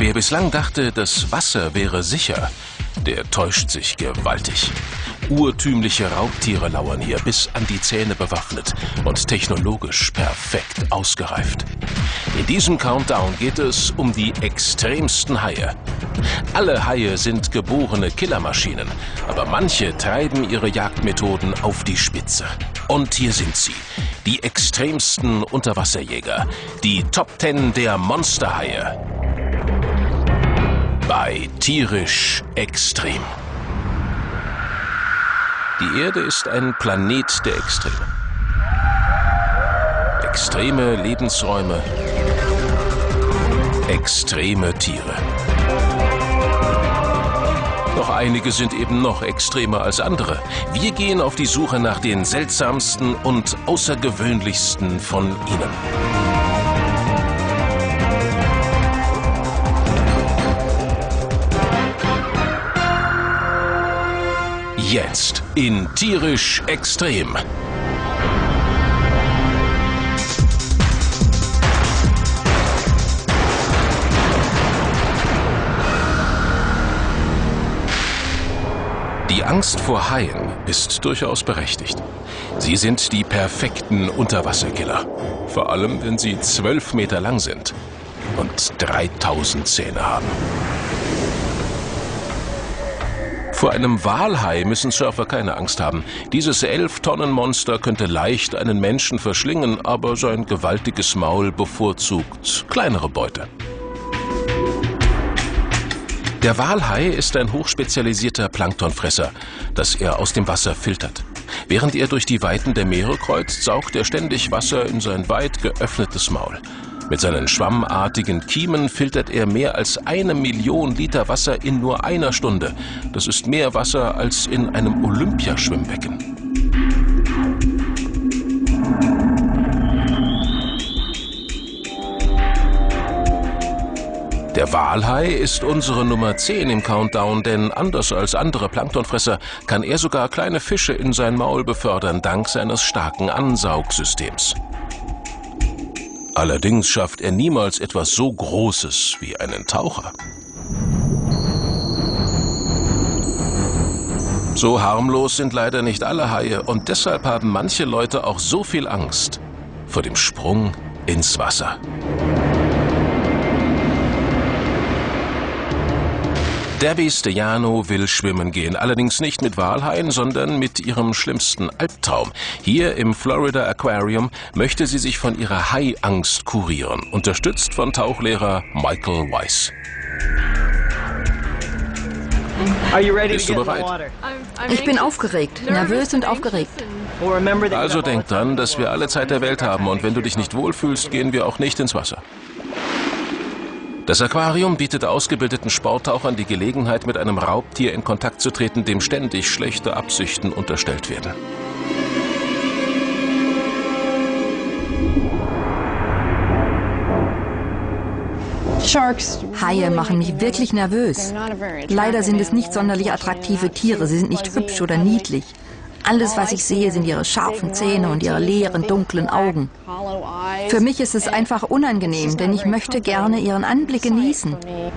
Wer bislang dachte, das Wasser wäre sicher, der täuscht sich gewaltig. Urtümliche Raubtiere lauern hier, bis an die Zähne bewaffnet und technologisch perfekt ausgereift. In diesem Countdown geht es um die extremsten Haie. Alle Haie sind geborene Killermaschinen, aber manche treiben ihre Jagdmethoden auf die Spitze. Und hier sind sie, die extremsten Unterwasserjäger, die Top 10 der Monsterhaie. Bei Tierisch Extrem. Die Erde ist ein Planet der Extreme. Extreme Lebensräume, extreme Tiere. Doch einige sind eben noch extremer als andere. Wir gehen auf die Suche nach den seltsamsten und außergewöhnlichsten von ihnen. Jetzt in Tierisch Extrem. Die Angst vor Haien ist durchaus berechtigt. Sie sind die perfekten Unterwasserkiller. Vor allem, wenn sie 12 Meter lang sind und 3000 Zähne haben. Vor einem Walhai müssen Surfer keine Angst haben. Dieses 11-Tonnen-Monster könnte leicht einen Menschen verschlingen, aber sein gewaltiges Maul bevorzugt kleinere Beute. Der Walhai ist ein hochspezialisierter Planktonfresser, das er aus dem Wasser filtert. Während er durch die Weiten der Meere kreuzt, saugt er ständig Wasser in sein weit geöffnetes Maul. Mit seinen schwammartigen Kiemen filtert er mehr als 1 Million Liter Wasser in nur einer Stunde. Das ist mehr Wasser als in einem Olympiaschwimmbecken. Der Walhai ist unsere Nummer 10 im Countdown, denn anders als andere Planktonfresser kann er sogar kleine Fische in sein Maul befördern, dank seines starken Ansaugsystems. Allerdings schafft er niemals etwas so Großes wie einen Taucher. So harmlos sind leider nicht alle Haie und deshalb haben manche Leute auch so viel Angst vor dem Sprung ins Wasser. Debbie Stejano will schwimmen gehen, allerdings nicht mit Walhaien, sondern mit ihrem schlimmsten Albtraum. Hier im Florida Aquarium möchte sie sich von ihrer Haiangst kurieren, unterstützt von Tauchlehrer Michael Weiss. Bist du bereit? Ich bin aufgeregt, nervös und aufgeregt. Also denk dran, dass wir alle Zeit der Welt haben und wenn du dich nicht wohlfühlst, gehen wir auch nicht ins Wasser. Das Aquarium bietet ausgebildeten Sporttauchern die Gelegenheit, mit einem Raubtier in Kontakt zu treten, dem ständig schlechte Absichten unterstellt werden. Haie machen mich wirklich nervös. Leider sind es nicht sonderlich attraktive Tiere, sie sind nicht hübsch oder niedlich. Alles, was ich sehe, sind ihre scharfen Zähne und ihre leeren, dunklen Augen. Für mich ist es einfach unangenehm, denn ich möchte gerne ihren Anblick genießen.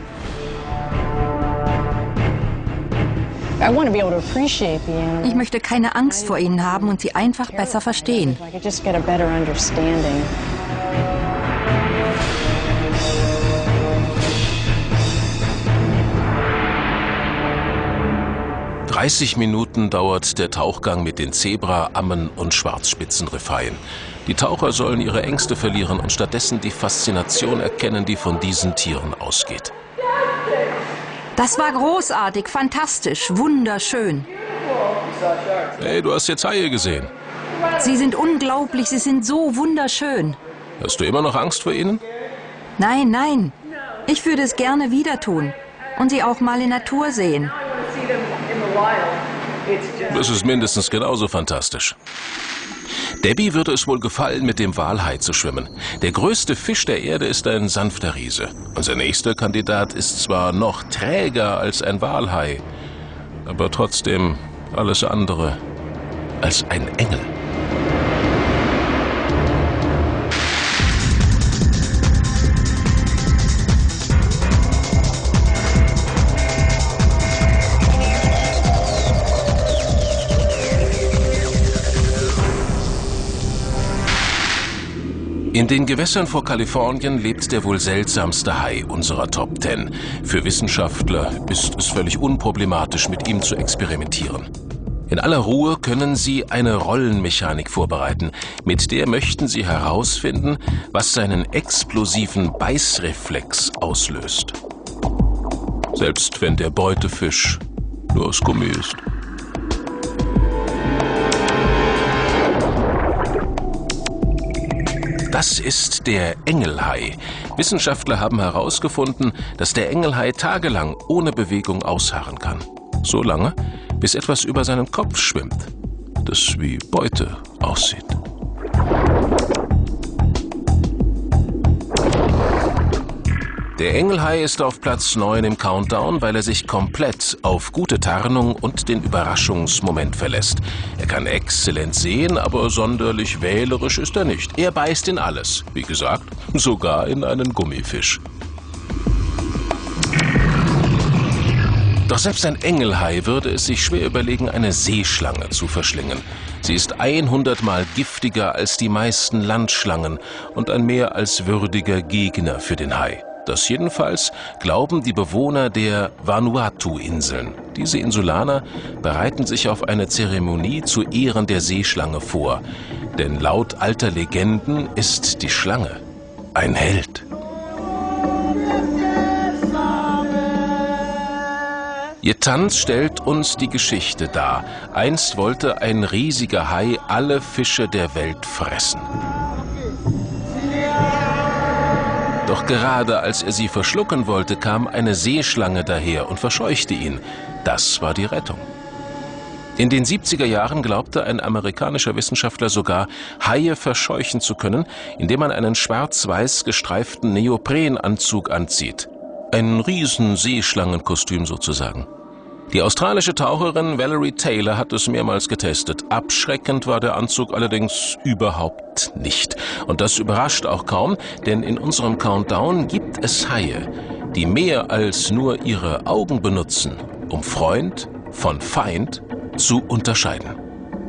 Ich möchte keine Angst vor ihnen haben und sie einfach besser verstehen. 30 Minuten dauert der Tauchgang mit den Zebra-, Ammen- und Schwarzspitzenriffhaien. Die Taucher sollen ihre Ängste verlieren und stattdessen die Faszination erkennen, die von diesen Tieren ausgeht. Das war großartig, fantastisch, wunderschön. Hey, du hast jetzt Haie gesehen. Sie sind unglaublich, sie sind so wunderschön. Hast du immer noch Angst vor ihnen? Nein, nein. Ich würde es gerne wieder tun und sie auch mal in Natur sehen. Das ist mindestens genauso fantastisch. Debbie würde es wohl gefallen, mit dem Walhai zu schwimmen. Der größte Fisch der Erde ist ein sanfter Riese. Unser nächster Kandidat ist zwar noch träger als ein Walhai, aber trotzdem alles andere als ein Engel. In den Gewässern vor Kalifornien lebt der wohl seltsamste Hai unserer Top 10. Für Wissenschaftler ist es völlig unproblematisch, mit ihm zu experimentieren. In aller Ruhe können sie eine Rollenmechanik vorbereiten. Mit der möchten sie herausfinden, was seinen explosiven Beißreflex auslöst. Selbst wenn der Beutefisch nur aus Gummi ist. Das ist der Engelhai. Wissenschaftler haben herausgefunden, dass der Engelhai tagelang ohne Bewegung ausharren kann. So lange, bis etwas über seinen Kopf schwimmt, das wie Beute aussieht. Der Engelhai ist auf Platz 9 im Countdown, weil er sich komplett auf gute Tarnung und den Überraschungsmoment verlässt. Er kann exzellent sehen, aber sonderlich wählerisch ist er nicht. Er beißt in alles, wie gesagt, sogar in einen Gummifisch. Doch selbst ein Engelhai würde es sich schwer überlegen, eine Seeschlange zu verschlingen. Sie ist 100-mal giftiger als die meisten Landschlangen und ein mehr als würdiger Gegner für den Hai. Das jedenfalls glauben die Bewohner der Vanuatu-Inseln. Diese Insulaner bereiten sich auf eine Zeremonie zu Ehren der Seeschlange vor. Denn laut alter Legenden ist die Schlange ein Held. Ihr Tanz stellt uns die Geschichte dar. Einst wollte ein riesiger Hai alle Fische der Welt fressen. Doch gerade als er sie verschlucken wollte, kam eine Seeschlange daher und verscheuchte ihn. Das war die Rettung. In den 70er Jahren glaubte ein amerikanischer Wissenschaftler sogar, Haie verscheuchen zu können, indem man einen schwarz-weiß gestreiften Neoprenanzug anzieht. Ein Riesen-Seeschlangenkostüm sozusagen. Die australische Taucherin Valerie Taylor hat es mehrmals getestet. Abschreckend war der Anzug allerdings überhaupt nicht. Und das überrascht auch kaum, denn in unserem Countdown gibt es Haie, die mehr als nur ihre Augen benutzen, um Freund von Feind zu unterscheiden.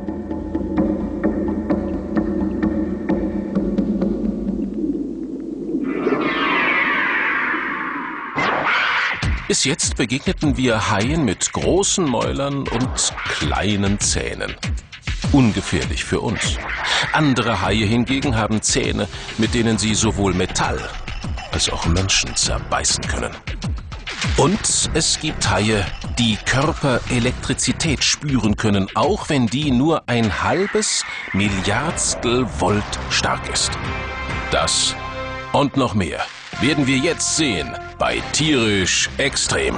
Bis jetzt begegneten wir Haien mit großen Mäulern und kleinen Zähnen. Ungefährlich für uns. Andere Haie hingegen haben Zähne, mit denen sie sowohl Metall als auch Menschen zerbeißen können. Und es gibt Haie, die Körperelektrizität spüren können, auch wenn die nur ein halbes Milliardstel Volt stark ist. Das und noch mehr werden wir jetzt sehen bei Tierisch Extrem.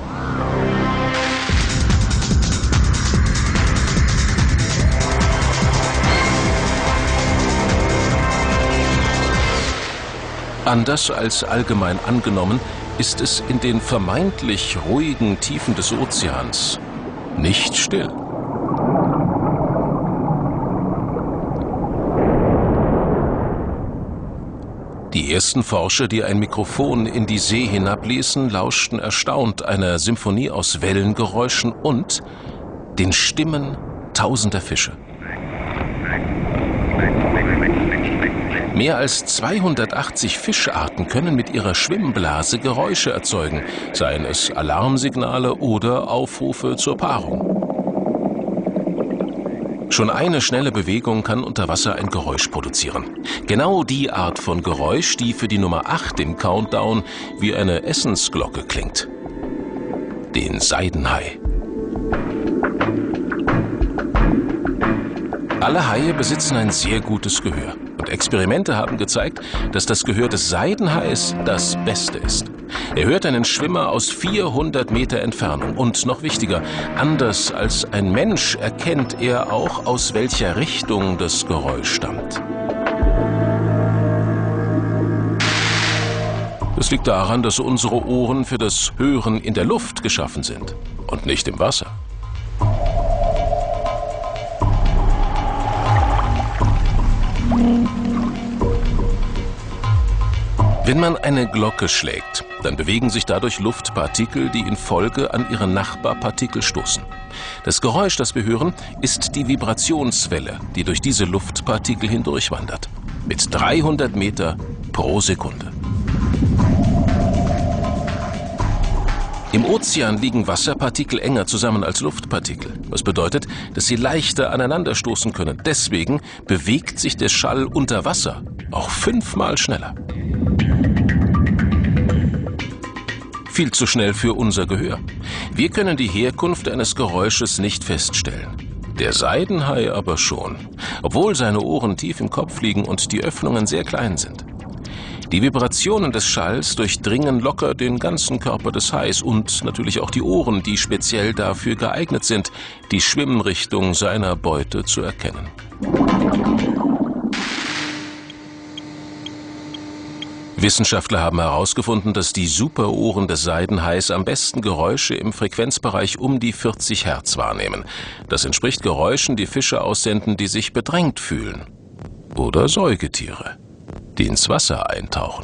Anders als allgemein angenommen, ist es in den vermeintlich ruhigen Tiefen des Ozeans nicht still. Die ersten Forscher, die ein Mikrofon in die See hinabließen, lauschten erstaunt einer Symphonie aus Wellengeräuschen und den Stimmen tausender Fische. Mehr als 280 Fischarten können mit ihrer Schwimmblase Geräusche erzeugen, seien es Alarmsignale oder Aufrufe zur Paarung. Schon eine schnelle Bewegung kann unter Wasser ein Geräusch produzieren. Genau die Art von Geräusch, die für die Nummer 8 im Countdown wie eine Essensglocke klingt. Den Seidenhai. Alle Haie besitzen ein sehr gutes Gehör. Und Experimente haben gezeigt, dass das Gehör des Seidenhais das Beste ist. Er hört einen Schwimmer aus 400 Meter Entfernung. Und noch wichtiger, anders als ein Mensch erkennt er auch, aus welcher Richtung das Geräusch stammt. Das liegt daran, dass unsere Ohren für das Hören in der Luft geschaffen sind und nicht im Wasser. Wenn man eine Glocke schlägt, dann bewegen sich dadurch Luftpartikel, die in Folge an ihre Nachbarpartikel stoßen. Das Geräusch, das wir hören, ist die Vibrationswelle, die durch diese Luftpartikel hindurchwandert. mit 300 Meter pro Sekunde. Im Ozean liegen Wasserpartikel enger zusammen als Luftpartikel, was bedeutet, dass sie leichter aneinanderstoßen können. Deswegen bewegt sich der Schall unter Wasser auch 5-mal schneller. Viel zu schnell für unser Gehör. Wir können die Herkunft eines Geräusches nicht feststellen. Der Seidenhai aber schon, obwohl seine Ohren tief im Kopf liegen und die Öffnungen sehr klein sind. Die Vibrationen des Schalls durchdringen locker den ganzen Körper des Hais und natürlich auch die Ohren, die speziell dafür geeignet sind, die Schwimmrichtung seiner Beute zu erkennen. Wissenschaftler haben herausgefunden, dass die Superohren des Seidenhais am besten Geräusche im Frequenzbereich um die 40 Hertz wahrnehmen. Das entspricht Geräuschen, die Fische aussenden, die sich bedrängt fühlen. Oder Säugetiere, die ins Wasser eintauchen.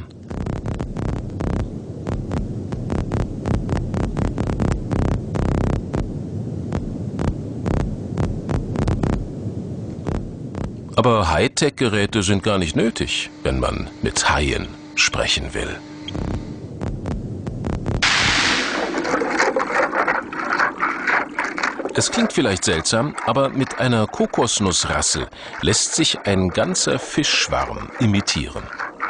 Aber Hightech-Geräte sind gar nicht nötig, wenn man mit Haien sprechen will. Es klingt vielleicht seltsam, aber mit einer Kokosnussrassel lässt sich ein ganzer Fischschwarm imitieren.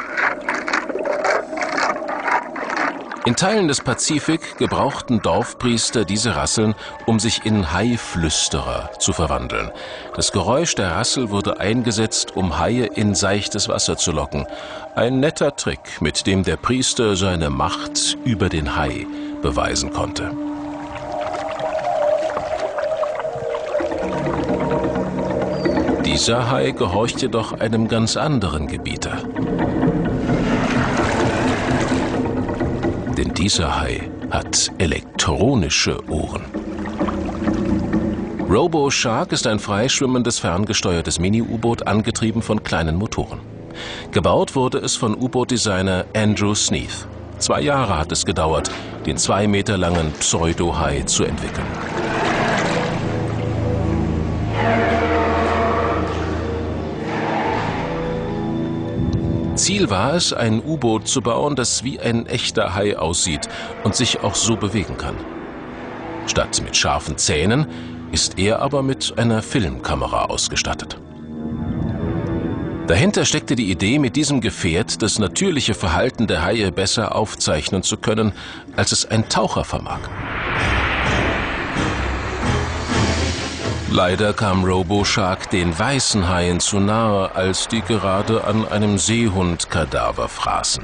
In Teilen des Pazifik gebrauchten Dorfpriester diese Rasseln, um sich in Haiflüsterer zu verwandeln. Das Geräusch der Rassel wurde eingesetzt, um Haie in seichtes Wasser zu locken. Ein netter Trick, mit dem der Priester seine Macht über den Hai beweisen konnte. Dieser Hai gehorcht jedoch einem ganz anderen Gebieter. Denn dieser Hai hat elektronische Ohren. RoboShark ist ein freischwimmendes, ferngesteuertes Mini-U-Boot, angetrieben von kleinen Motoren. Gebaut wurde es von U-Boot-Designer Andrew Sneath. 2 Jahre hat es gedauert, den 2 Meter langen Pseudo-Hai zu entwickeln. Ziel war es, ein U-Boot zu bauen, das wie ein echter Hai aussieht und sich auch so bewegen kann. Statt mit scharfen Zähnen ist er aber mit einer Filmkamera ausgestattet. Dahinter steckte die Idee, mit diesem Gefährt das natürliche Verhalten der Haie besser aufzeichnen zu können, als es ein Taucher vermag. Leider kam RoboShark den weißen Haien zu nahe, als die gerade an einem Seehundkadaver fraßen.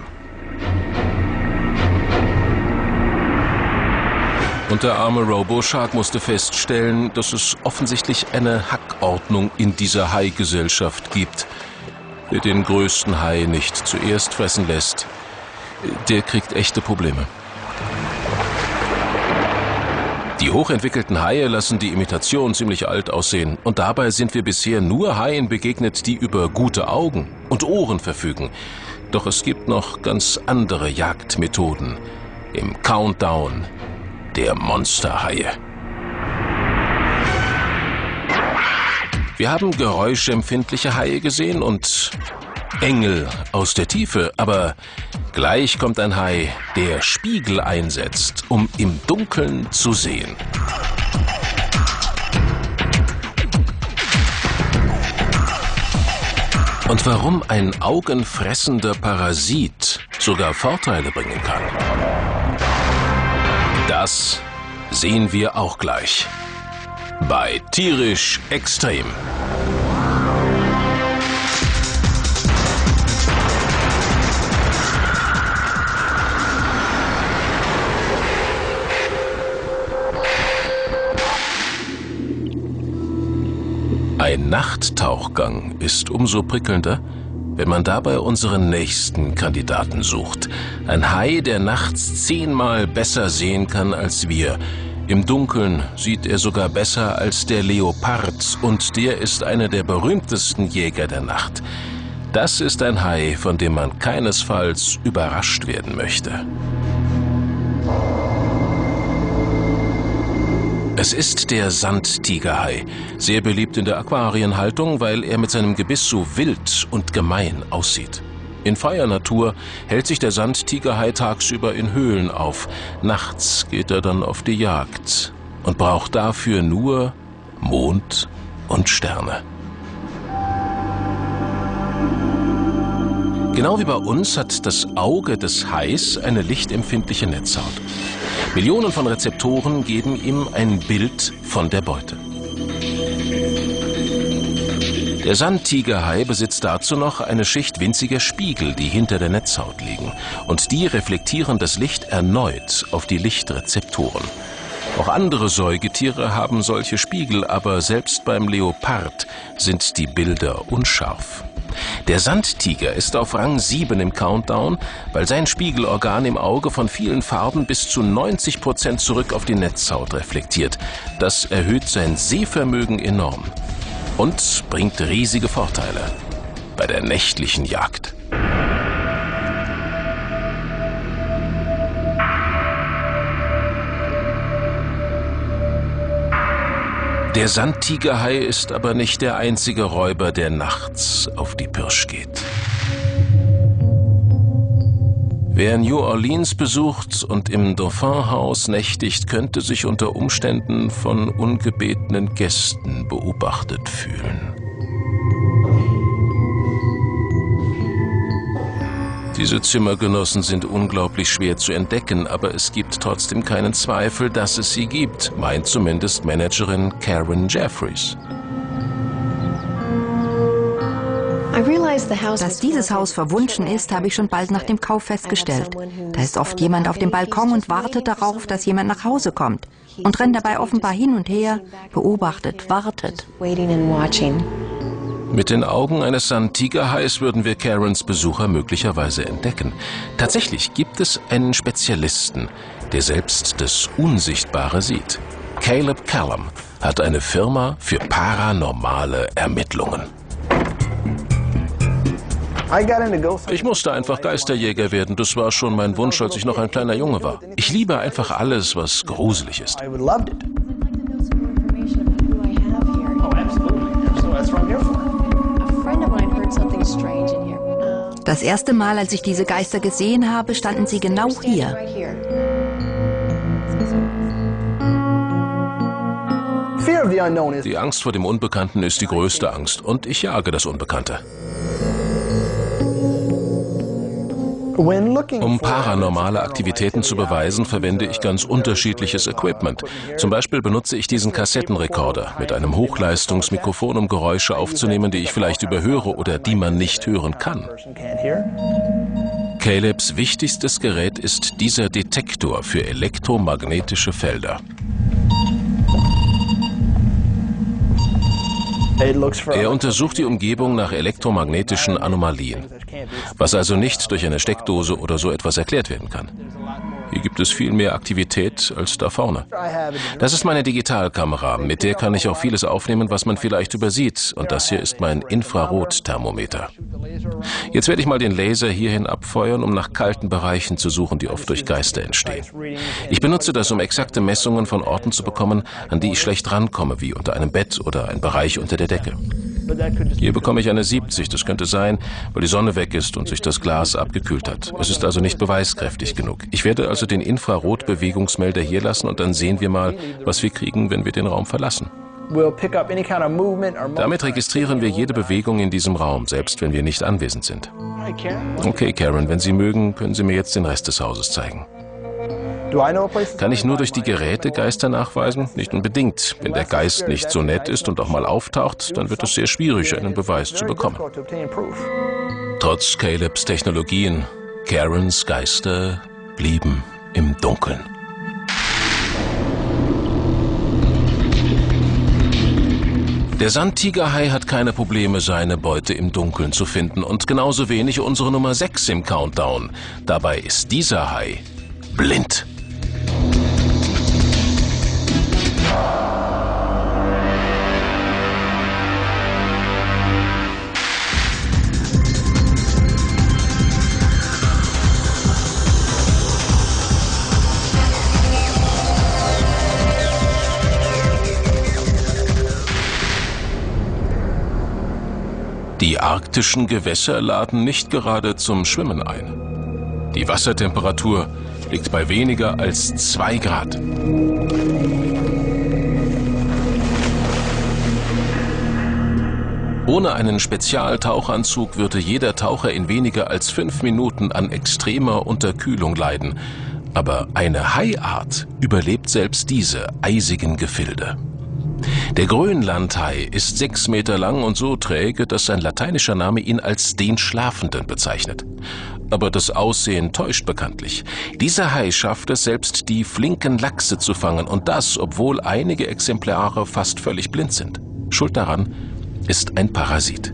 Und der arme RoboShark musste feststellen, dass es offensichtlich eine Hackordnung in dieser Hai-Gesellschaft gibt. Wer den größten Hai nicht zuerst fressen lässt, der kriegt echte Probleme. Die hochentwickelten Haie lassen die Imitation ziemlich alt aussehen. Und dabei sind wir bisher nur Haien begegnet, die über gute Augen und Ohren verfügen. Doch es gibt noch ganz andere Jagdmethoden im Countdown der Monsterhaie. Wir haben geräuschempfindliche Haie gesehen und Engel aus der Tiefe, aber gleich kommt ein Hai, der Spiegel einsetzt, um im Dunkeln zu sehen. Und warum ein augenfressender Parasit sogar Vorteile bringen kann, das sehen wir auch gleich bei Tierisch Extrem. Ein Nachttauchgang ist umso prickelnder, wenn man dabei unseren nächsten Kandidaten sucht. Ein Hai, der nachts 10-mal besser sehen kann als wir. Im Dunkeln sieht er sogar besser als der Leopard und der ist einer der berühmtesten Jäger der Nacht. Das ist ein Hai, von dem man keinesfalls überrascht werden möchte. Es ist der Sandtigerhai, sehr beliebt in der Aquarienhaltung, weil er mit seinem Gebiss so wild und gemein aussieht. In freier Natur hält sich der Sandtigerhai tagsüber in Höhlen auf. Nachts geht er dann auf die Jagd und braucht dafür nur Mond und Sterne. Genau wie bei uns hat das Auge des Hais eine lichtempfindliche Netzhaut. Millionen von Rezeptoren geben ihm ein Bild von der Beute. Der Sandtigerhai besitzt dazu noch eine Schicht winziger Spiegel, die hinter der Netzhaut liegen. Und die reflektieren das Licht erneut auf die Lichtrezeptoren. Auch andere Säugetiere haben solche Spiegel, aber selbst beim Leopard sind die Bilder unscharf. Der Sandtiger ist auf Rang 7 im Countdown, weil sein Spiegelorgan im Auge von vielen Farben bis zu 90% zurück auf die Netzhaut reflektiert. Das erhöht sein Sehvermögen enorm und bringt riesige Vorteile bei der nächtlichen Jagd. Der Sandtigerhai ist aber nicht der einzige Räuber, der nachts auf die Pirsch geht. Wer New Orleans besucht und im Dauphin-Haus nächtigt, könnte sich unter Umständen von ungebetenen Gästen beobachtet fühlen. Diese Zimmergenossen sind unglaublich schwer zu entdecken, aber es gibt trotzdem keinen Zweifel, dass es sie gibt, meint zumindest Managerin Karen Jeffries. Dass dieses Haus verwunschen ist, habe ich schon bald nach dem Kauf festgestellt. Da ist oft jemand auf dem Balkon und wartet darauf, dass jemand nach Hause kommt und rennt dabei offenbar hin und her, beobachtet, wartet. Mit den Augen eines Sandtigerhais würden wir Karens Besucher möglicherweise entdecken. Tatsächlich gibt es einen Spezialisten, der selbst das Unsichtbare sieht. Caleb Callum hat eine Firma für paranormale Ermittlungen. Ich musste einfach Geisterjäger werden. Das war schon mein Wunsch, als ich noch ein kleiner Junge war. Ich liebe einfach alles, was gruselig ist. Das erste Mal, als ich diese Geister gesehen habe, standen sie genau hier. Die Angst vor dem Unbekannten ist die größte Angst und ich jage das Unbekannte. Um paranormale Aktivitäten zu beweisen, verwende ich ganz unterschiedliches Equipment. Zum Beispiel benutze ich diesen Kassettenrekorder mit einem Hochleistungsmikrofon, um Geräusche aufzunehmen, die ich vielleicht überhöre oder die man nicht hören kann. Calebs wichtigstes Gerät ist dieser Detektor für elektromagnetische Felder. Er untersucht die Umgebung nach elektromagnetischen Anomalien, was also nicht durch eine Steckdose oder so etwas erklärt werden kann. Hier gibt es viel mehr Aktivität als da vorne. Das ist meine Digitalkamera, mit der kann ich auch vieles aufnehmen, was man vielleicht übersieht. Und das hier ist mein Infrarotthermometer. Jetzt werde ich mal den Laser hierhin abfeuern, um nach kalten Bereichen zu suchen, die oft durch Geister entstehen. Ich benutze das, um exakte Messungen von Orten zu bekommen, an die ich schlecht rankomme, wie unter einem Bett oder ein Bereich unter der Decke. Hier bekomme ich eine 70, das könnte sein, weil die Sonne weg ist und sich das Glas abgekühlt hat. Es ist also nicht beweiskräftig genug. Ich werde also den Infrarotbewegungsmelder hier lassen und dann sehen wir mal, was wir kriegen, wenn wir den Raum verlassen. Damit registrieren wir jede Bewegung in diesem Raum, selbst wenn wir nicht anwesend sind. Okay, Karen, wenn Sie mögen, können Sie mir jetzt den Rest des Hauses zeigen. Kann ich nur durch die Geräte Geister nachweisen? Nicht unbedingt. Wenn der Geist nicht so nett ist und auch mal auftaucht, dann wird es sehr schwierig, einen Beweis zu bekommen. Trotz Calebs Technologien, Karens Geister blieben im Dunkeln. Der Sandtigerhai hat keine Probleme, seine Beute im Dunkeln zu finden und genauso wenig unsere Nummer 6 im Countdown. Dabei ist dieser Hai blind. Die arktischen Gewässer laden nicht gerade zum Schwimmen ein. Die Wassertemperatur liegt bei weniger als 2 Grad. Ohne einen Spezialtauchanzug würde jeder Taucher in weniger als 5 Minuten an extremer Unterkühlung leiden. Aber eine Haiart überlebt selbst diese eisigen Gefilde. Der Grönlandhai ist 6 Meter lang und so träge, dass sein lateinischer Name ihn als den Schlafenden bezeichnet. Aber das Aussehen täuscht bekanntlich. Dieser Hai schafft es, selbst die flinken Lachse zu fangen, und das, obwohl einige Exemplare fast völlig blind sind. Schuld daran ist ein Parasit.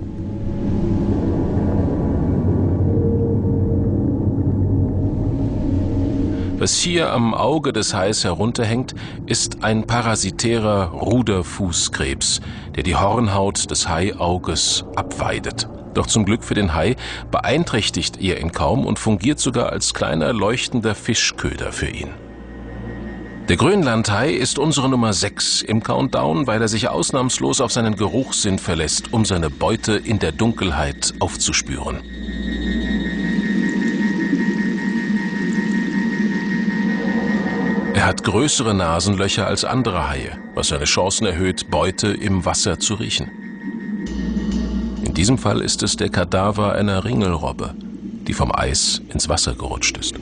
Was hier am Auge des Hais herunterhängt, ist ein parasitärer Ruderfußkrebs, der die Hornhaut des Haiauges abweidet. Doch zum Glück für den Hai beeinträchtigt er ihn kaum und fungiert sogar als kleiner leuchtender Fischköder für ihn. Der Grönlandhai ist unsere Nummer 6 im Countdown, weil er sich ausnahmslos auf seinen Geruchssinn verlässt, um seine Beute in der Dunkelheit aufzuspüren. Er hat größere Nasenlöcher als andere Haie, was seine Chancen erhöht, Beute im Wasser zu riechen. In diesem Fall ist es der Kadaver einer Ringelrobbe, die vom Eis ins Wasser gerutscht ist.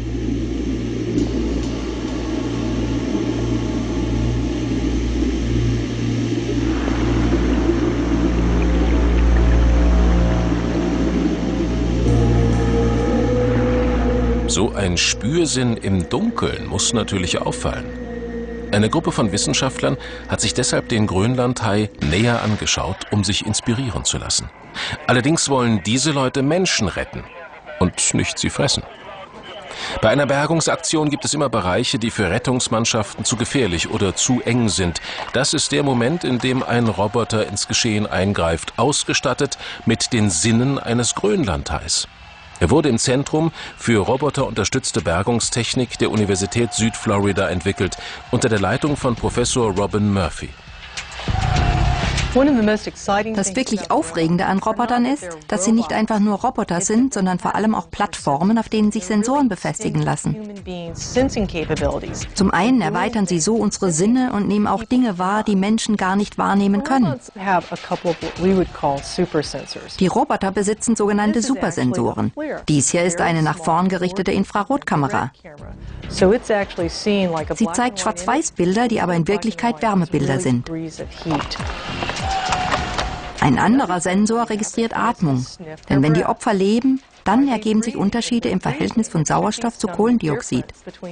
So ein Spürsinn im Dunkeln muss natürlich auffallen. Eine Gruppe von Wissenschaftlern hat sich deshalb den Grönlandhai näher angeschaut, um sich inspirieren zu lassen. Allerdings wollen diese Leute Menschen retten und nicht sie fressen. Bei einer Bergungsaktion gibt es immer Bereiche, die für Rettungsmannschaften zu gefährlich oder zu eng sind. Das ist der Moment, in dem ein Roboter ins Geschehen eingreift, ausgestattet mit den Sinnen eines Grönlandhais. Er wurde im Zentrum für roboterunterstützte Bergungstechnik der Universität Südflorida entwickelt, unter der Leitung von Professor Robin Murphy. Das wirklich Aufregende an Robotern ist, dass sie nicht einfach nur Roboter sind, sondern vor allem auch Plattformen, auf denen sich Sensoren befestigen lassen. Zum einen erweitern sie so unsere Sinne und nehmen auch Dinge wahr, die Menschen gar nicht wahrnehmen können. Die Roboter besitzen sogenannte Supersensoren. Dies hier ist eine nach vorn gerichtete Infrarotkamera. Sie zeigt Schwarz-Weiß-Bilder, die aber in Wirklichkeit Wärmebilder sind. Ein anderer Sensor registriert Atmung, denn wenn die Opfer leben, dann ergeben sich Unterschiede im Verhältnis von Sauerstoff zu Kohlendioxid.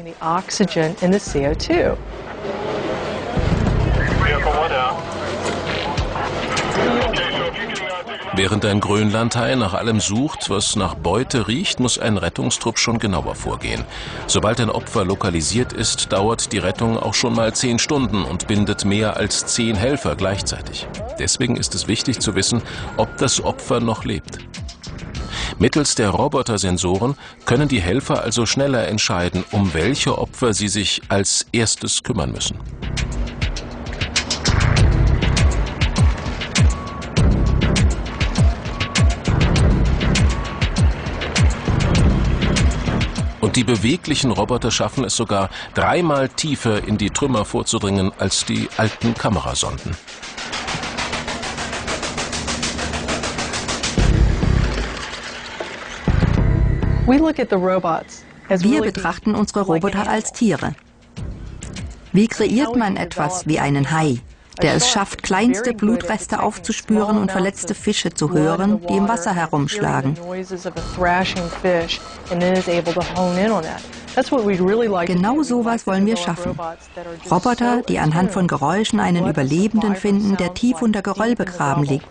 Während ein Grönlandhai nach allem sucht, was nach Beute riecht, muss ein Rettungstrupp schon genauer vorgehen. Sobald ein Opfer lokalisiert ist, dauert die Rettung auch schon mal 10 Stunden und bindet mehr als 10 Helfer gleichzeitig. Deswegen ist es wichtig zu wissen, ob das Opfer noch lebt. Mittels der Robotersensoren können die Helfer also schneller entscheiden, um welche Opfer sie sich als erstes kümmern müssen. Und die beweglichen Roboter schaffen es sogar, 3-mal tiefer in die Trümmer vorzudringen als die alten Kamerasonden. Wir betrachten unsere Roboter als Tiere. Wie kreiert man etwas wie einen Hai, der es schafft, kleinste Blutreste aufzuspüren und verletzte Fische zu hören, die im Wasser herumschlagen? Genau sowas wollen wir schaffen. Roboter, die anhand von Geräuschen einen Überlebenden finden, der tief unter Geröll begraben liegt.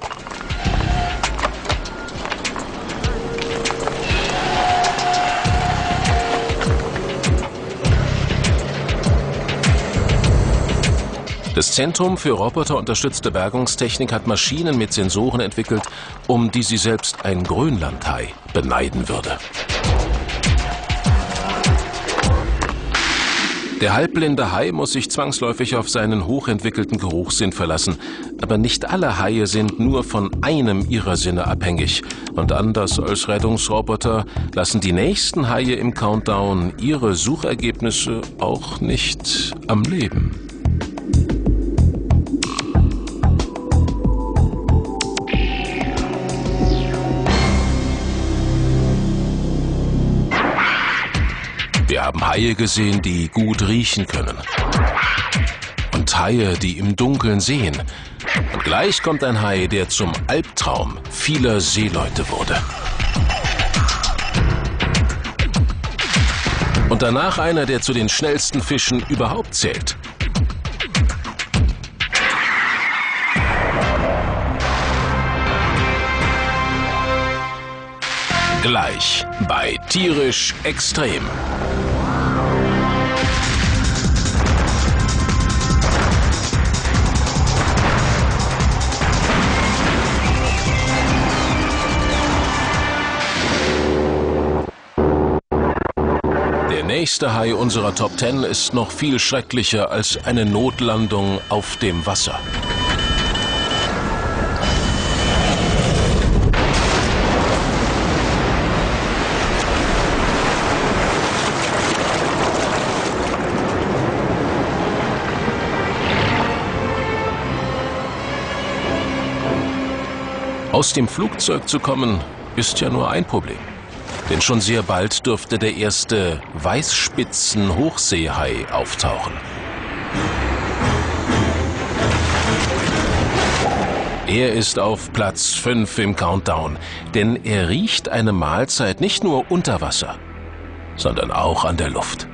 Das Zentrum für roboterunterstützte Bergungstechnik hat Maschinen mit Sensoren entwickelt, um die sie selbst ein Grönlandhai beneiden würde. Der halbblinde Hai muss sich zwangsläufig auf seinen hochentwickelten Geruchssinn verlassen. Aber nicht alle Haie sind nur von einem ihrer Sinne abhängig. Und anders als Rettungsroboter lassen die nächsten Haie im Countdown ihre Suchergebnisse auch nicht am Leben. Wir haben Haie gesehen, die gut riechen können. Und Haie, die im Dunkeln sehen. Und gleich kommt ein Hai, der zum Albtraum vieler Seeleute wurde. Und danach einer, der zu den schnellsten Fischen überhaupt zählt. Gleich bei Tierisch Extrem. Der nächste Hai unserer Top 10 ist noch viel schrecklicher als eine Notlandung auf dem Wasser. Aus dem Flugzeug zu kommen, ist ja nur ein Problem. Denn schon sehr bald dürfte der erste Weißspitzen-Hochseehai auftauchen. Er ist auf Platz 5 im Countdown, denn er riecht eine Mahlzeit nicht nur unter Wasser, sondern auch an der Luft.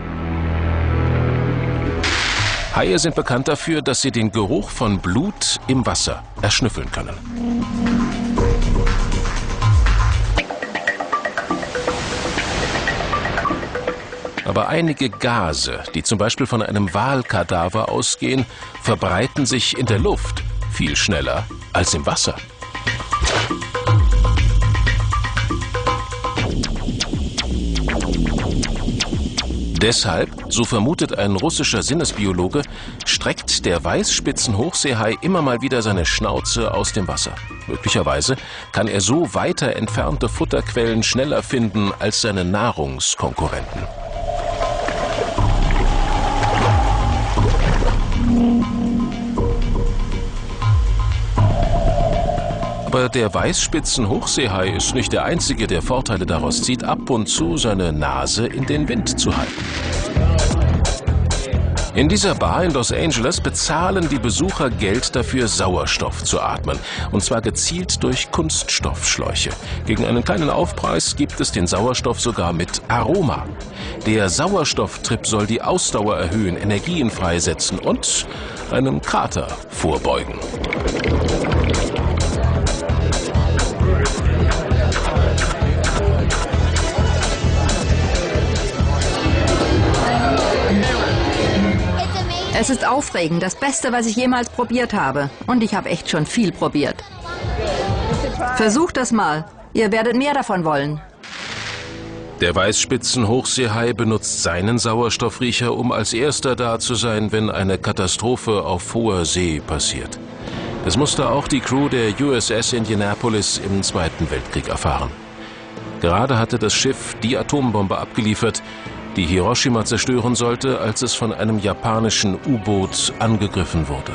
Haie sind bekannt dafür, dass sie den Geruch von Blut im Wasser erschnüffeln können. Aber einige Gase, die zum Beispiel von einem Walkadaver ausgehen, verbreiten sich in der Luft viel schneller als im Wasser. Deshalb, so vermutet ein russischer Sinnesbiologe, streckt der Weißspitzen-Hochseehai immer mal wieder seine Schnauze aus dem Wasser. Möglicherweise kann er so weiter entfernte Futterquellen schneller finden als seine Nahrungskonkurrenten. Aber der Weißspitzen-Hochseehai ist nicht der einzige, der Vorteile daraus zieht, ab und zu seine Nase in den Wind zu halten. In dieser Bar in Los Angeles bezahlen die Besucher Geld dafür, Sauerstoff zu atmen. Und zwar gezielt durch Kunststoffschläuche. Gegen einen kleinen Aufpreis gibt es den Sauerstoff sogar mit Aroma. Der Sauerstofftrip soll die Ausdauer erhöhen, Energien freisetzen und einem Kater vorbeugen. Es ist aufregend, das Beste, was ich jemals probiert habe. Und ich habe echt schon viel probiert. Versucht das mal. Ihr werdet mehr davon wollen. Der Weißspitzen-Hochseehai benutzt seinen Sauerstoffriecher, um als erster da zu sein, wenn eine Katastrophe auf hoher See passiert. Das musste auch die Crew der USS Indianapolis im Zweiten Weltkrieg erfahren. Gerade hatte das Schiff die Atombombe abgeliefert, die Hiroshima zerstören sollte, als es von einem japanischen U-Boot angegriffen wurde.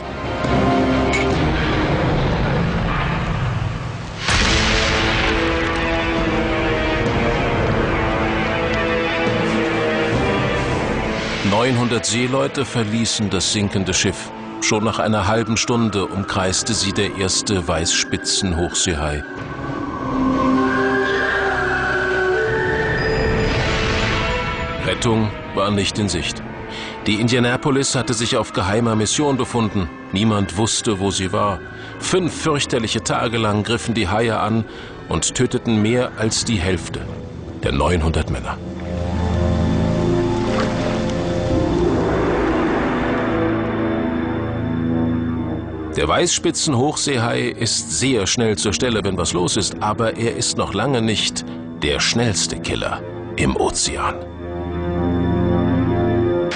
...900 Seeleute verließen das sinkende Schiff. Schon nach einer halben Stunde umkreiste sie der erste Weißspitzen-Hochseehai. Rettung war nicht in Sicht. Die Indianapolis hatte sich auf geheimer Mission befunden. Niemand wusste, wo sie war. 5 fürchterliche Tage lang griffen die Haie an und töteten mehr als die Hälfte der 900 Männer. Der Weißspitzen-Hochseehai ist sehr schnell zur Stelle, wenn was los ist, aber er ist noch lange nicht der schnellste Killer im Ozean.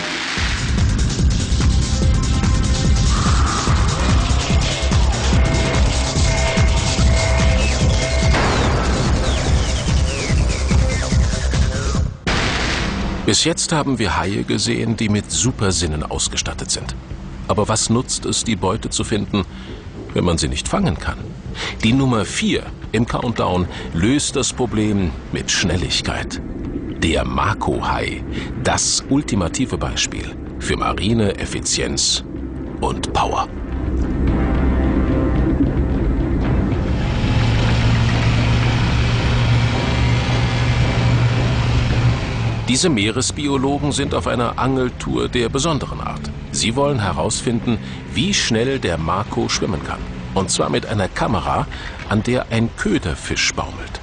Bis jetzt haben wir Haie gesehen, die mit Supersinnen ausgestattet sind. Aber was nutzt es, die Beute zu finden, wenn man sie nicht fangen kann? Die Nummer 4 im Countdown löst das Problem mit Schnelligkeit. Der Mako-Hai, das ultimative Beispiel für marine Effizienz und Power. Diese Meeresbiologen sind auf einer Angeltour der besonderen Art. Sie wollen herausfinden, wie schnell der Mako schwimmen kann. Und zwar mit einer Kamera, an der ein Köderfisch baumelt.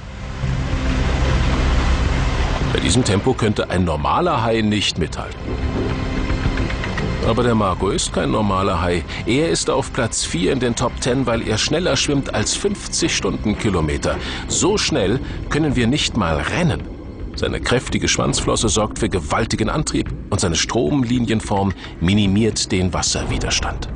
Bei diesem Tempo könnte ein normaler Hai nicht mithalten. Aber der Mako ist kein normaler Hai. Er ist auf Platz 4 in den Top 10, weil er schneller schwimmt als 50 Stundenkilometer. So schnell können wir nicht mal rennen. Seine kräftige Schwanzflosse sorgt für gewaltigen Antrieb und seine Stromlinienform minimiert den Wasserwiderstand.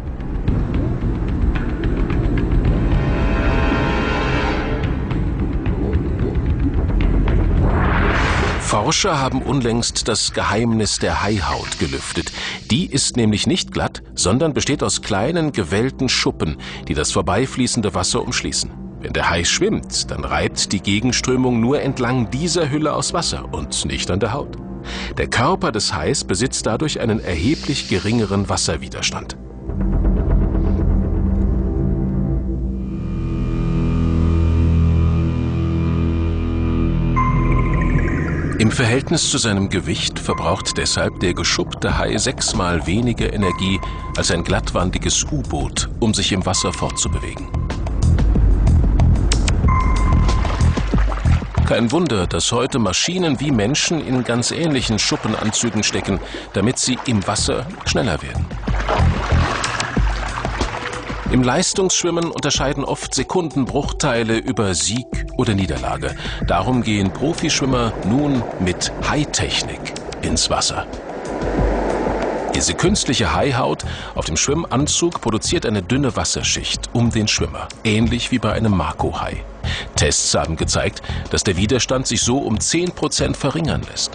Forscher haben unlängst das Geheimnis der Haihaut gelüftet. Die ist nämlich nicht glatt, sondern besteht aus kleinen, gewellten Schuppen, die das vorbeifließende Wasser umschließen. Wenn der Hai schwimmt, dann reibt die Gegenströmung nur entlang dieser Hülle aus Wasser und nicht an der Haut. Der Körper des Hais besitzt dadurch einen erheblich geringeren Wasserwiderstand. Im Verhältnis zu seinem Gewicht verbraucht deshalb der geschuppte Hai 6-mal weniger Energie als ein glattwandiges U-Boot, um sich im Wasser fortzubewegen. Kein Wunder, dass heute Maschinen wie Menschen in ganz ähnlichen Schuppenanzügen stecken, damit sie im Wasser schneller werden. Im Leistungsschwimmen unterscheiden oft Sekundenbruchteile über Sieg oder Niederlage. Darum gehen Profischwimmer nun mit Haitechnik ins Wasser. Diese künstliche Haihaut auf dem Schwimmanzug produziert eine dünne Wasserschicht um den Schwimmer, ähnlich wie bei einem Mako-Hai. Tests haben gezeigt, dass der Widerstand sich so um 10% verringern lässt.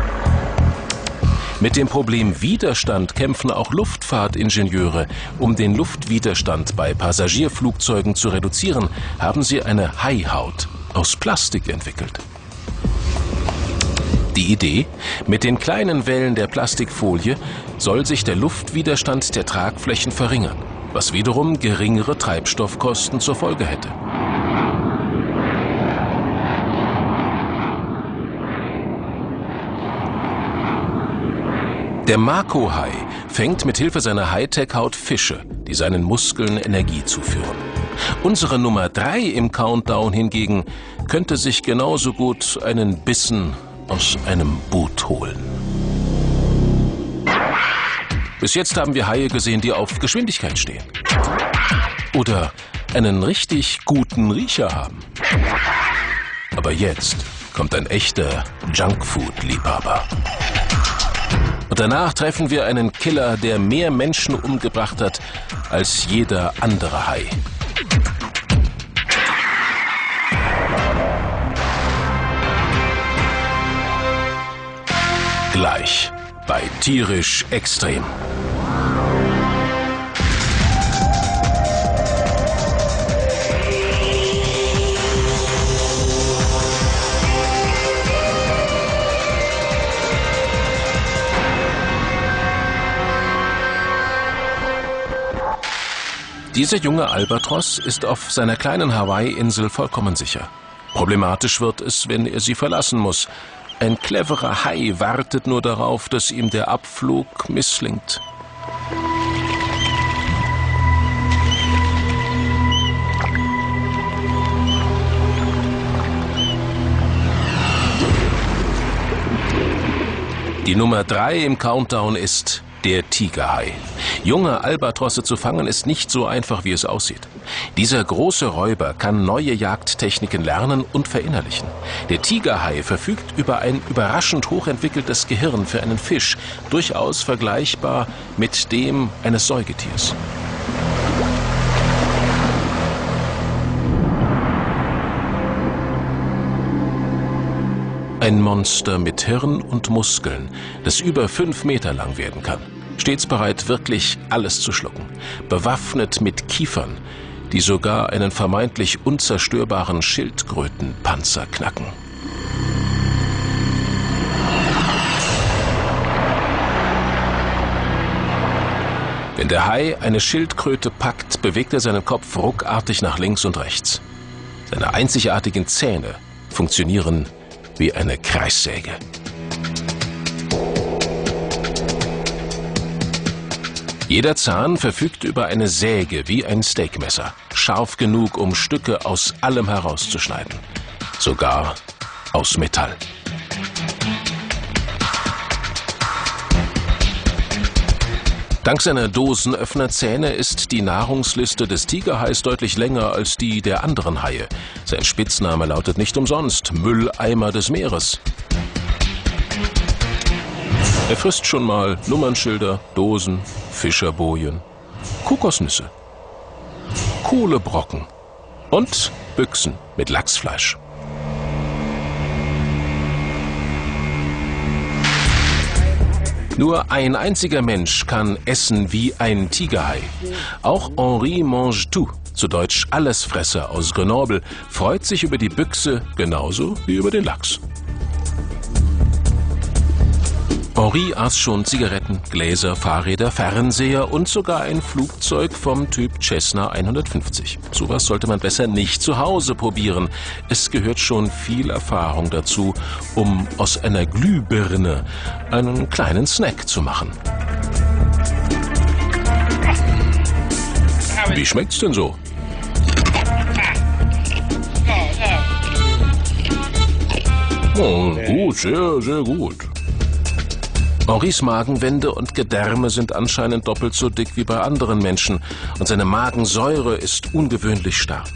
Mit dem Problem Widerstand kämpfen auch Luftfahrtingenieure. Um den Luftwiderstand bei Passagierflugzeugen zu reduzieren, haben sie eine Haihaut aus Plastik entwickelt. Die Idee: Mit den kleinen Wellen der Plastikfolie soll sich der Luftwiderstand der Tragflächen verringern, was wiederum geringere Treibstoffkosten zur Folge hätte. Der Mako-Hai fängt mit Hilfe seiner Hightech-Haut Fische, die seinen Muskeln Energie zuführen. Unsere Nummer 3 im Countdown hingegen könnte sich genauso gut einen Bissen aus einem Boot holen. Bis jetzt haben wir Haie gesehen, die auf Geschwindigkeit stehen. Oder einen richtig guten Riecher haben. Aber jetzt kommt ein echter Junkfood-Liebhaber. Und danach treffen wir einen Killer, der mehr Menschen umgebracht hat als jeder andere Hai. Gleich bei Tierisch Extrem. Dieser junge Albatros ist auf seiner kleinen Hawaii-Insel vollkommen sicher. Problematisch wird es, wenn er sie verlassen muss. Ein cleverer Hai wartet nur darauf, dass ihm der Abflug misslingt. Die Nummer 3 im Countdown ist der Tigerhai. Junge Albatrosse zu fangen ist nicht so einfach, wie es aussieht. Dieser große Räuber kann neue Jagdtechniken lernen und verinnerlichen. Der Tigerhai verfügt über ein überraschend hochentwickeltes Gehirn für einen Fisch, durchaus vergleichbar mit dem eines Säugetiers. Ein Monster mit mit Hirn und Muskeln, das über 5 Meter lang werden kann. Stets bereit, wirklich alles zu schlucken. Bewaffnet mit Kiefern, die sogar einen vermeintlich unzerstörbaren Schildkrötenpanzer knacken. Wenn der Hai eine Schildkröte packt, bewegt er seinen Kopf ruckartig nach links und rechts. Seine einzigartigen Zähne funktionieren wie eine Kreissäge. Jeder Zahn verfügt über eine Säge wie ein Steakmesser, scharf genug, um Stücke aus allem herauszuschneiden, sogar aus Metall. Dank seiner Dosenöffnerzähne ist die Nahrungsliste des Tigerhais deutlich länger als die der anderen Haie. Sein Spitzname lautet nicht umsonst Mülleimer des Meeres. Er frisst schon mal Nummernschilder, Dosen, Fischerbojen, Kokosnüsse, Kohlebrocken und Büchsen mit Lachsfleisch. Nur ein einziger Mensch kann essen wie ein Tigerhai. Auch Henri Mangetout, zu Deutsch Allesfresser aus Grenoble, freut sich über die Büchse genauso wie über den Lachs. Henri aß schon Zigaretten, Gläser, Fahrräder, Fernseher und sogar ein Flugzeug vom Typ Cessna 150. Sowas sollte man besser nicht zu Hause probieren. Es gehört schon viel Erfahrung dazu, um aus einer Glühbirne einen kleinen Snack zu machen. Wie schmeckt's denn so? Oh, gut, sehr, sehr gut. Henris Magenwände und Gedärme sind anscheinend doppelt so dick wie bei anderen Menschen und seine Magensäure ist ungewöhnlich stark.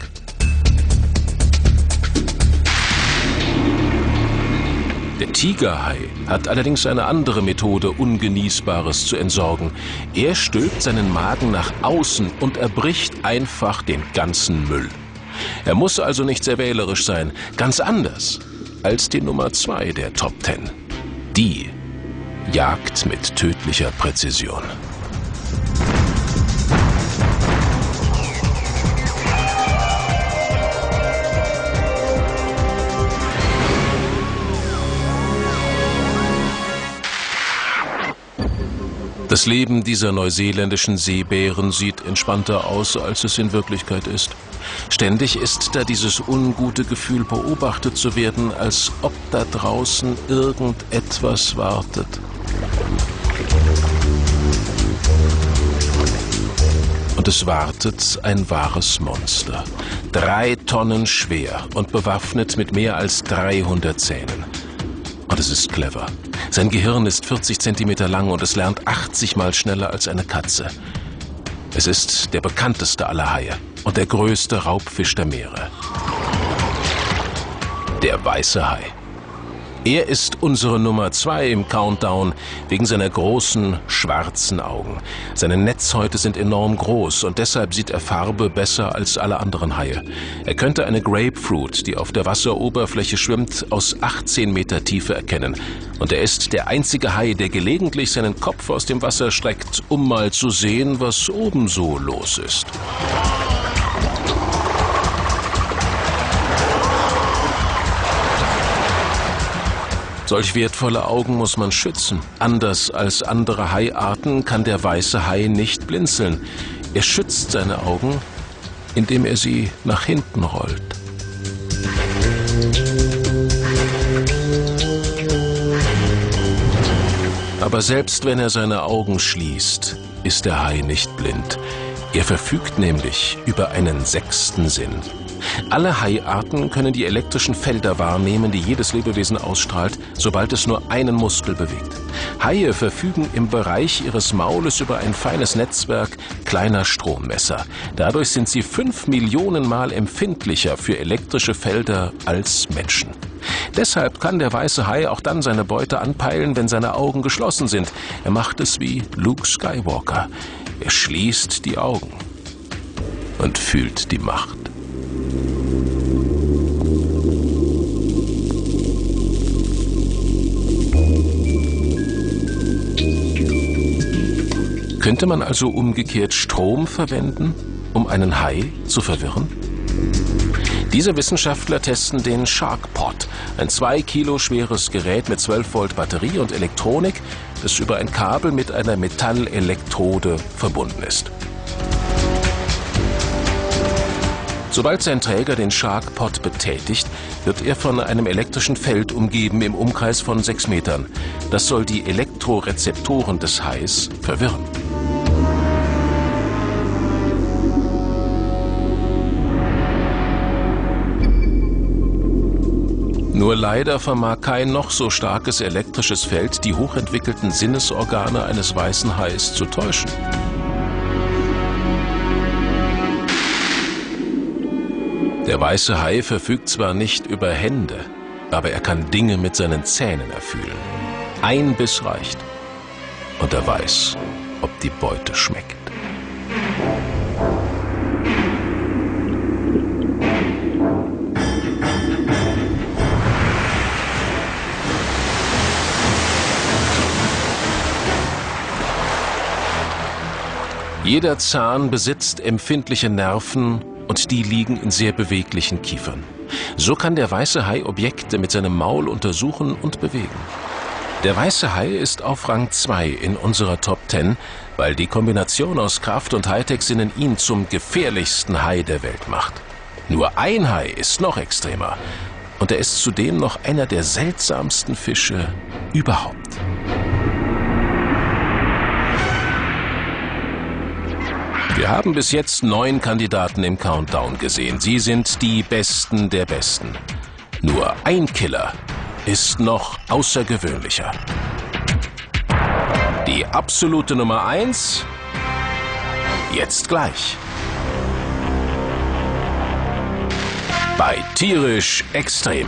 Der Tigerhai hat allerdings eine andere Methode, Ungenießbares zu entsorgen. Er stülpt seinen Magen nach außen und erbricht einfach den ganzen Müll. Er muss also nicht sehr wählerisch sein, ganz anders als die Nummer 2 der Top 10. Die jagt mit tödlicher Präzision. Das Leben dieser neuseeländischen Seebären sieht entspannter aus, als es in Wirklichkeit ist. Ständig ist da dieses ungute Gefühl, beobachtet zu werden, als ob da draußen irgendetwas wartet. Und es wartet ein wahres Monster. 3 Tonnen schwer und bewaffnet mit mehr als 300 Zähnen. Und es ist clever. Sein Gehirn ist 40 Zentimeter lang und es lernt 80 Mal schneller als eine Katze. Es ist der bekannteste aller Haie und der größte Raubfisch der Meere. Der weiße Hai. Er ist unsere Nummer 2 im Countdown wegen seiner großen, schwarzen Augen. Seine Netzhäute sind enorm groß und deshalb sieht er Farbe besser als alle anderen Haie. Er könnte eine Grapefruit, die auf der Wasseroberfläche schwimmt, aus 18 Meter Tiefe erkennen. Und er ist der einzige Hai, der gelegentlich seinen Kopf aus dem Wasser streckt, um mal zu sehen, was oben so los ist. Solch wertvolle Augen muss man schützen. Anders als andere Haiarten kann der weiße Hai nicht blinzeln. Er schützt seine Augen, indem er sie nach hinten rollt. Aber selbst wenn er seine Augen schließt, ist der Hai nicht blind. Er verfügt nämlich über einen 6. Sinn. Alle Haiarten können die elektrischen Felder wahrnehmen, die jedes Lebewesen ausstrahlt, sobald es nur einen Muskel bewegt. Haie verfügen im Bereich ihres Maules über ein feines Netzwerk kleiner Strommesser. Dadurch sind sie 5 Millionen Mal empfindlicher für elektrische Felder als Menschen. Deshalb kann der weiße Hai auch dann seine Beute anpeilen, wenn seine Augen geschlossen sind. Er macht es wie Luke Skywalker. Er schließt die Augen und fühlt die Macht. Könnte man also umgekehrt Strom verwenden, um einen Hai zu verwirren? Diese Wissenschaftler testen den SharkPod, ein 2 Kilo schweres Gerät mit 12 Volt Batterie und Elektronik, das über ein Kabel mit einer Metallelektrode verbunden ist. Sobald sein Träger den SharkPod betätigt, wird er von einem elektrischen Feld umgeben im Umkreis von 6 Metern. Das soll die Elektrorezeptoren des Hais verwirren. Nur leider vermag kein noch so starkes elektrisches Feld die hochentwickelten Sinnesorgane eines weißen Hais zu täuschen. Der weiße Hai verfügt zwar nicht über Hände, aber er kann Dinge mit seinen Zähnen erfühlen. Ein Biss reicht und er weiß, ob die Beute schmeckt. Jeder Zahn besitzt empfindliche Nerven und die liegen in sehr beweglichen Kiefern. So kann der weiße Hai Objekte mit seinem Maul untersuchen und bewegen. Der weiße Hai ist auf Rang 2 in unserer Top 10, weil die Kombination aus Kraft und Hightech-Sinnen ihn zum gefährlichsten Hai der Welt macht. Nur ein Hai ist noch extremer und er ist zudem noch einer der seltsamsten Fische überhaupt. Wir haben bis jetzt 9 Kandidaten im Countdown gesehen. Sie sind die Besten der Besten. Nur ein Killer ist noch außergewöhnlicher. Die absolute Nummer 1, jetzt gleich. Bei Tierisch Extrem.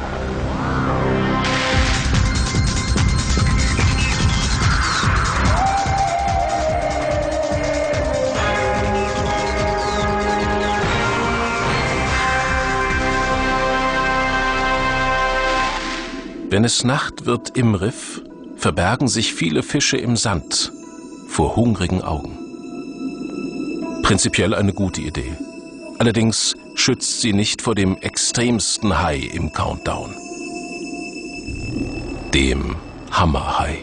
Wenn es Nacht wird im Riff, verbergen sich viele Fische im Sand vor hungrigen Augen. Prinzipiell eine gute Idee. Allerdings schützt sie nicht vor dem extremsten Hai im Countdown. Dem Hammerhai.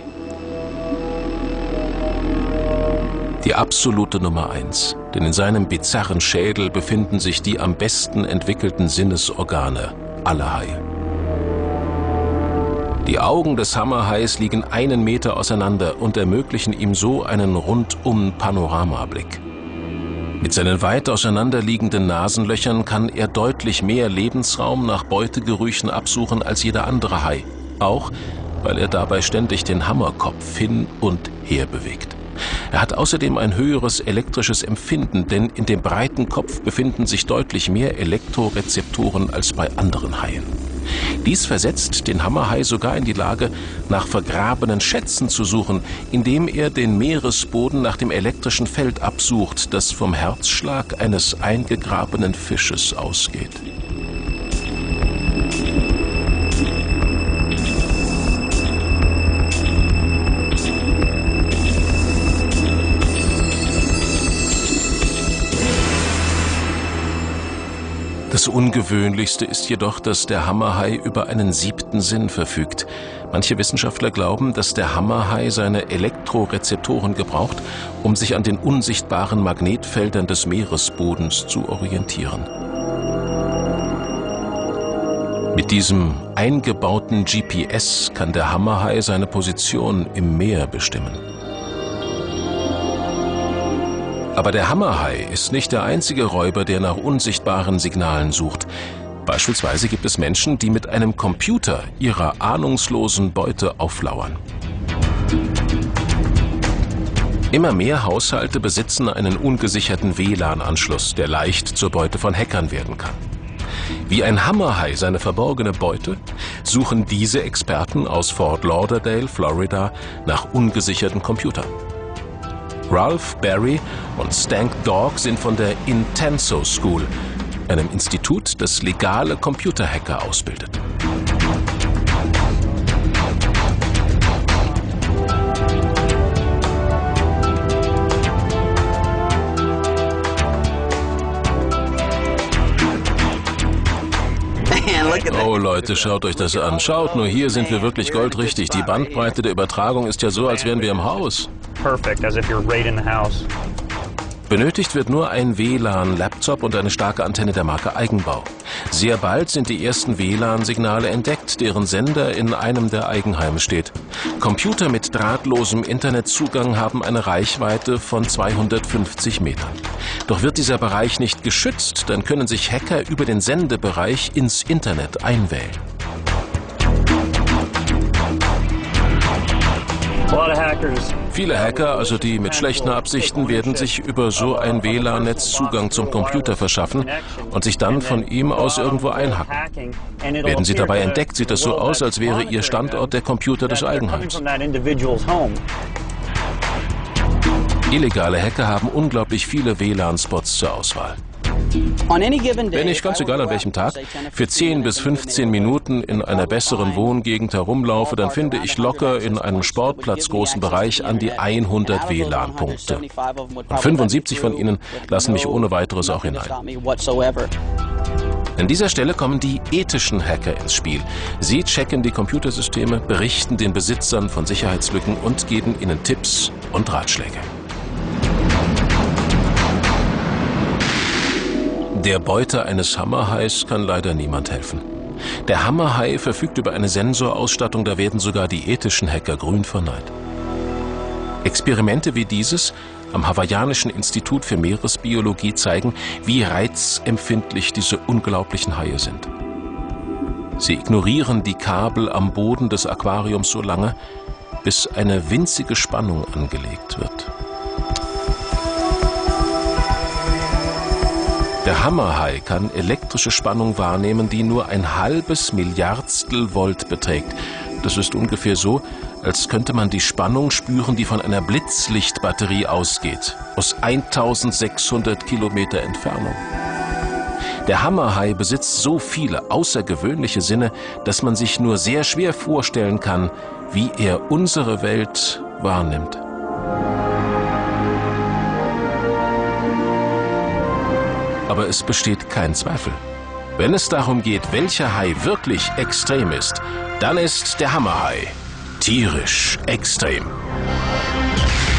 Die absolute Nummer 1, denn in seinem bizarren Schädel befinden sich die am besten entwickelten Sinnesorgane aller Haie. Die Augen des Hammerhais liegen 1 Meter auseinander und ermöglichen ihm so einen rundum Panoramablick. Mit seinen weit auseinanderliegenden Nasenlöchern kann er deutlich mehr Lebensraum nach Beutegerüchen absuchen als jeder andere Hai, auch weil er dabei ständig den Hammerkopf hin und her bewegt. Er hat außerdem ein höheres elektrisches Empfinden, denn in dem breiten Kopf befinden sich deutlich mehr Elektrorezeptoren als bei anderen Haien. Dies versetzt den Hammerhai sogar in die Lage, nach vergrabenen Schätzen zu suchen, indem er den Meeresboden nach dem elektrischen Feld absucht, das vom Herzschlag eines eingegrabenen Fisches ausgeht. Das Ungewöhnlichste ist jedoch, dass der Hammerhai über einen 7. Sinn verfügt. Manche Wissenschaftler glauben, dass der Hammerhai seine Elektrorezeptoren gebraucht, um sich an den unsichtbaren Magnetfeldern des Meeresbodens zu orientieren. Mit diesem eingebauten GPS kann der Hammerhai seine Position im Meer bestimmen. Aber der Hammerhai ist nicht der einzige Räuber, der nach unsichtbaren Signalen sucht. Beispielsweise gibt es Menschen, die mit einem Computer ihrer ahnungslosen Beute auflauern. Immer mehr Haushalte besitzen einen ungesicherten WLAN-Anschluss, der leicht zur Beute von Hackern werden kann. Wie ein Hammerhai seine verborgene Beute, suchen diese Experten aus Fort Lauderdale, Florida, nach ungesicherten Computern. Ralph Berry und Stank Dog sind von der Intenso School, einem Institut, das legale Computerhacker ausbildet. Leute, schaut euch das an. Schaut nur, hier sind wir wirklich goldrichtig. Die Bandbreite der Übertragung ist ja so, als wären wir im Haus. Benötigt wird nur ein WLAN-Laptop und eine starke Antenne der Marke Eigenbau. Sehr bald sind die ersten WLAN-Signale entdeckt, deren Sender in einem der Eigenheime steht. Computer mit drahtlosem Internetzugang haben eine Reichweite von 250 Metern. Doch wird dieser Bereich nicht geschützt, dann können sich Hacker über den Sendebereich ins Internet einwählen. Viele Hacker, also die mit schlechten Absichten, werden sich über so ein WLAN-Netz Zugang zum Computer verschaffen und sich dann von ihm aus irgendwo einhacken. Werden sie dabei entdeckt, sieht es so aus, als wäre ihr Standort der Computer des Eigenheims. Illegale Hacker haben unglaublich viele WLAN-Spots zur Auswahl. Wenn ich, ganz egal an welchem Tag, für 10 bis 15 Minuten in einer besseren Wohngegend herumlaufe, dann finde ich locker in einem sportplatzgroßen Bereich an die 100 WLAN-Punkte. Und 75 von ihnen lassen mich ohne weiteres auch hinein. An dieser Stelle kommen die ethischen Hacker ins Spiel. Sie checken die Computersysteme, berichten den Besitzern von Sicherheitslücken und geben ihnen Tipps und Ratschläge. Der Beute eines Hammerhais kann leider niemand helfen. Der Hammerhai verfügt über eine Sensorausstattung, da werden sogar die ethischen Hacker grün verneint. Experimente wie dieses am Hawaiianischen Institut für Meeresbiologie zeigen, wie reizempfindlich diese unglaublichen Haie sind. Sie ignorieren die Kabel am Boden des Aquariums so lange, bis eine winzige Spannung angelegt wird. Der Hammerhai kann elektrische Spannung wahrnehmen, die nur ein halbes Milliardstel Volt beträgt. Das ist ungefähr so, als könnte man die Spannung spüren, die von einer Blitzlichtbatterie ausgeht, aus 1600 Kilometer Entfernung. Der Hammerhai besitzt so viele außergewöhnliche Sinne, dass man sich nur sehr schwer vorstellen kann, wie er unsere Welt wahrnimmt. Aber es besteht kein Zweifel. Wenn es darum geht, welcher Hai wirklich extrem ist, dann ist der Hammerhai tierisch extrem.